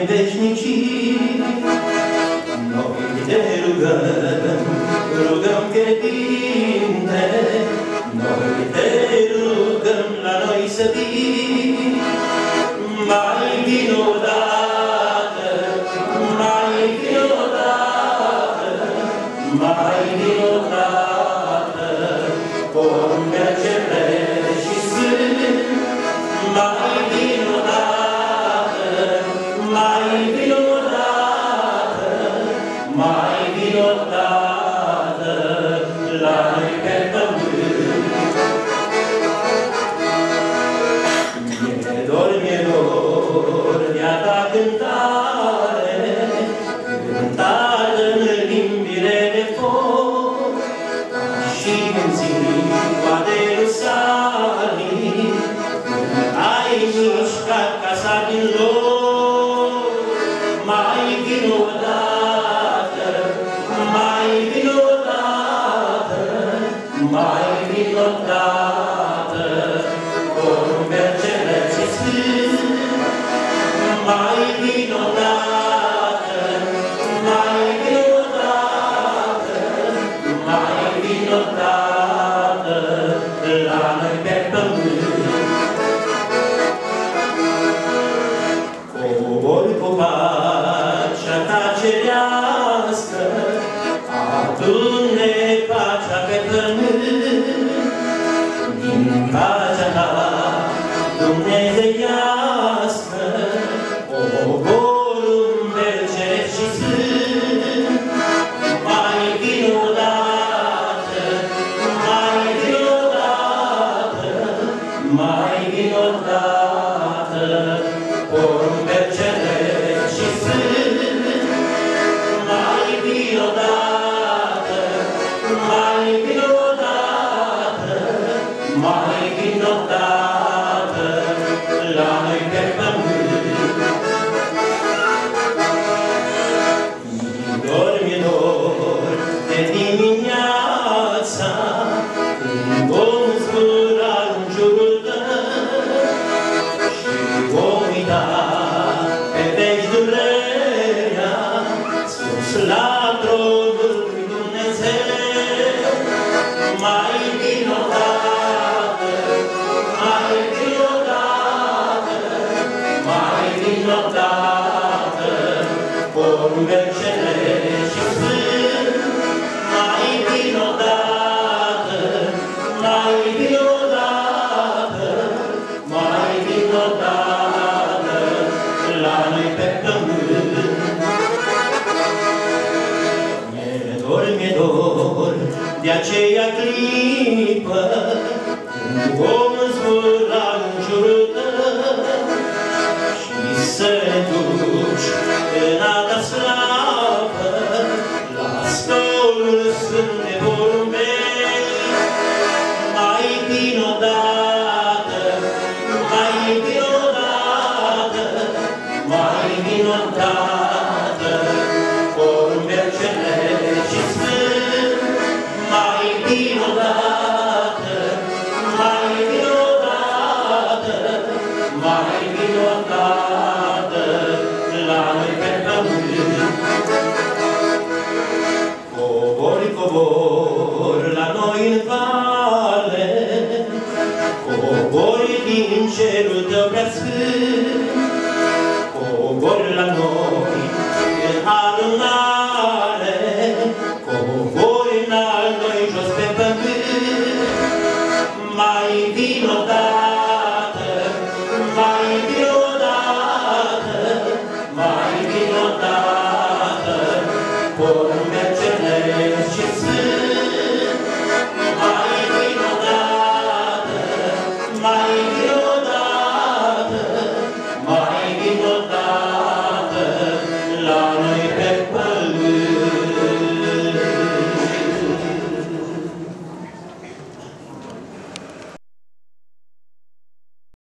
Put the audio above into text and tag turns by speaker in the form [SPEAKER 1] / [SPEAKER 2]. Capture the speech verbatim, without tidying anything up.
[SPEAKER 1] veșnicii. Noi te rugăm, rugăm credinte, noi te rugăm la noi să vii. Mai vin odată, mai vin odată, mai vin odată, pombe cele și sfânt. Mai vin odată, mai vin odată, mai vin odată, la noi pe pământ. Mi-e dor, mi-e dor de-a ta cântare, cântare în limbile de foc, și în ziua de Ierusalim, ai mișcat casa din loc. Mai vin odată, mai vin odată, mai vin odată, porumbe celeste sfânt. Mai vin odată, mai vin odată, mai vin odată, la noi pe pământ. Cobori cu pacea ta cerească, adune pacea pe pământ. Din pacea ta dumnezeiască, coborul ceresc și sfânt. Mai vin odată, mai vin odată, mai vin odată, porumbe ceresc și sfânt. Mai vin odată, mai vin odată, mai vin odată, la noi pe pământ. Mi-e dor, mi-e dor de dimineața, când vom zbura în jurul tău și vom uita pe veci durerea, sus la tronul lui Dumnezeu. Mai vin odată, mai vin odată, mai vin odată, porumbe celeste și sfânt. Mai vin odată, mai vin odată, mai vin odată, la noi pe pământ. Mi-e dor, mi-e dor de aceea clipă, când vom zbura în jurul tău și să ne duci în alta slavă, la stolul sfânt de porumbei. Mai vin odată, mai vin odată, mai vin odată, porumbe celeste și sfânt. Mai vin odată, mai vin odată, mai vin odată, la noi pe pământ. Cobori, cobori la noi în vale, cobori din cerul tău prea sfânt. Cobori la noi în adunare, cobori în al noi jos pe pământ. Mai vin odată,